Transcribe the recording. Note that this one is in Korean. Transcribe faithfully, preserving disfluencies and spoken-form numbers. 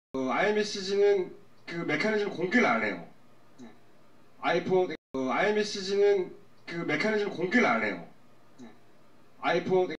어, 아이엠에스지는 그 메커니즘 공개를 안 해요. 네. 아이폰, 어, 아이엠에스지는 그 메커니즘 공개를 안 해요. 네. 아이폰